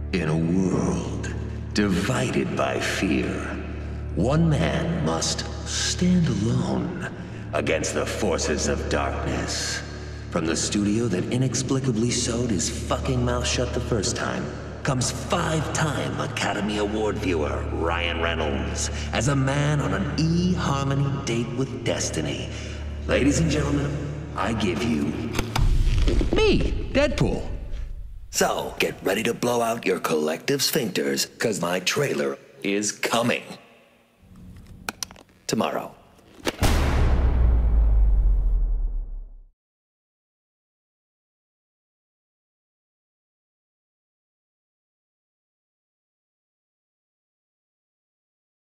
In a world divided by fear, one man must stand alone against the forces of darkness. From the studio that inexplicably sewed his fucking mouth shut the first time, comes 5-time Academy Award viewer Ryan Reynolds as a man on an eHarmony date with destiny. Ladies and gentlemen, I give you... me, Deadpool. So, get ready to blow out your collective sphincters, cause my trailer is coming. Tomorrow.